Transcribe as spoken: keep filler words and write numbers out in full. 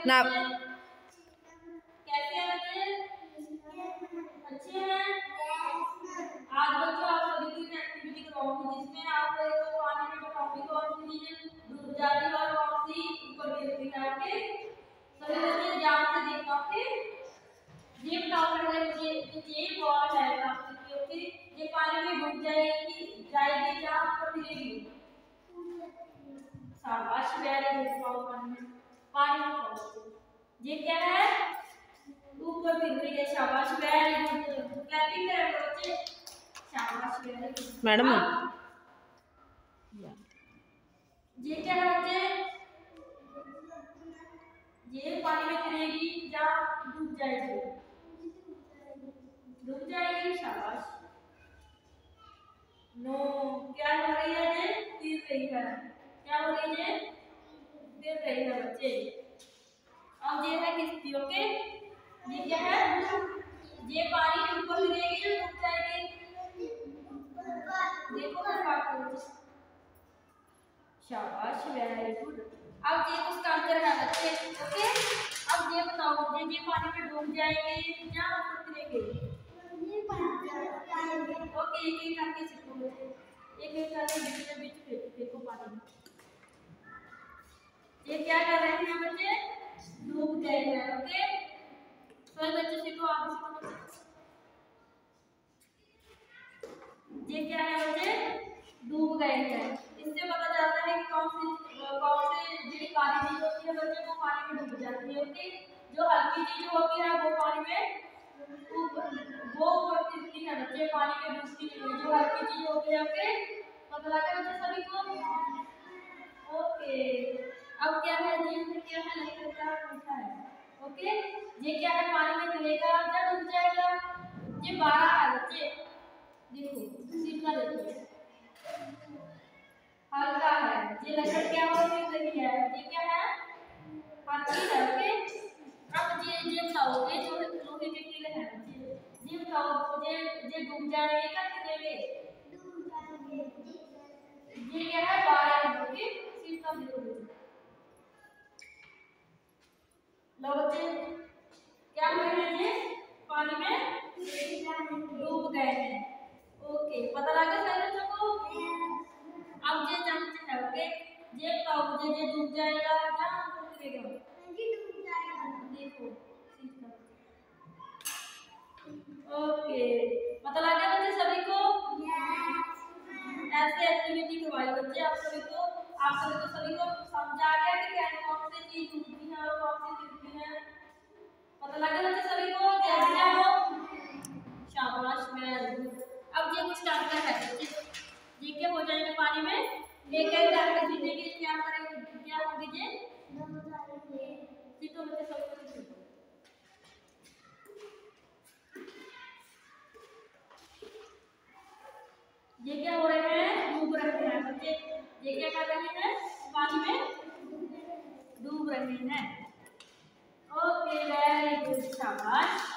ना कैसे हैं बच्चे? अच्छे हैं। आज बच्चों आप सभी की एक्टिविटी करवाऊंगी जिसमें आप पानी में बताऊंगी कौन सी चीजें डूब जाती है और कौन सी ऊपर गिरती है। ओके सभी बच्चे ध्यान से देखना। ओके ये बताओ पहले मुझे ये बॉल है प्लास्टिक की। ओके ये पानी में डूब जाएगी जाएगी या ऊपर गिरेगी? शाबाश वेरी गुड। पानी में पानी में ये क्या है? ऊपर गिर रही है। शाबाश वेरी गुड। क्लैपिंग करें बच्चे। शाबाश वेरी गुड मैडम। ये क्या है बच्चे? ये पानी में गिरेगी या डूब जाएगी? डूब जाएगी। शाबाश। नो क्या हो रही है? ये गिर रही है। क्या हो रही है? गिर रही है बच्चे। अब ये है किश्ती। ओके ये क्या है? ये पानी ऊपर गिरेगी या डूब जाएगी? देखो मैं बात करूँ। शाबाश वेरी गुड। अब ये उसका आंसर है बच्चे। ओके अब ये बताओ मुझे ये पानी में डूब जाएंगे या ऊपर गिरेंगे? ओके एक एक करके सीखो बच्चे। एक एक करके बीच में बीच देखो पानी में ये क्या कर रहे हैं बच्चे? डूब गए हैं। ओके सभी बच्चे सीखो। आगे सीखो बच्चे। ये क्या है बच्चे? डूब गए हैं। इससे पता चलता है कि कौन सी कौन सी जो काली चीज होती है बच्चे वो पानी में डूब जाती है। ओके जो हल्की चीज होती है वो पानी में ऊपर वो ऊपर गिरती है बच्चे पानी में डूबती नहीं है। जो हल्की चीज होती है। ओके पता लगा बच्चे सभी को? ओके अब क्या है? ये क्या है? लकड़ का मीठा है। ओके ये क्या है? पानी में गिरेगा या डूब जाएगा? ये बारह है बच्चे। देखो सीधा देखो हल्का है। ये लकड़ क्या हो रही है? ये क्या है? हल्की है। ओके अब ये ये बताओ ये जो लोहे के कीड़े हैं ये बताओ मुझे ये डूब जाएंगे क्या गिरेंगे? ये क्या है? बारह। ओके सीधा देखो लो बच्चे क्या हो रहे हैं? ये पानी में डूब गए हैं। ओके पता लगा सही बच्चों को? अब ये चमच है। ओके ये बताओ मुझे ये डूब जाएगा या ऊपर गिरेगा? देखो ओके पता लगा बच्चे सभी को? ऐसे एक्टिविटी करवाई बच्चे आप सभी को। आप सभी को सभी को समझ आ गया कि क्या कौन सी चीज डूबती है और कौन सी गिरती है? पता लगा बच्चे सभी को? कैसे हो? शाबाश वेरी गुड। अब ये कुछ करता है बच्चे ये क्या हो जाएंगे पानी में एक एक करके जीने के लिए क्या करेंगे? क्या होंगे? ये सीखो बच्चे सब कुछ सीखो। ये क्या हो रहे हैं? डूब रहे हैं बच्चे। ये क्या कर रहे हैं? पानी में डूब रहे हैं। ओके वेरी गुड शाबाश।